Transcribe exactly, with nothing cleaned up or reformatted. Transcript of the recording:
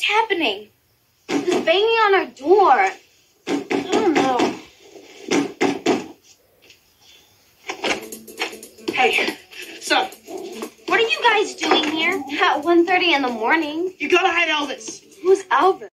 What's happening? Who's banging on our door? I don't know. Hey, sup? What are you guys doing here at one thirty in the morning? You gotta hide Elvis. Who's Elvis?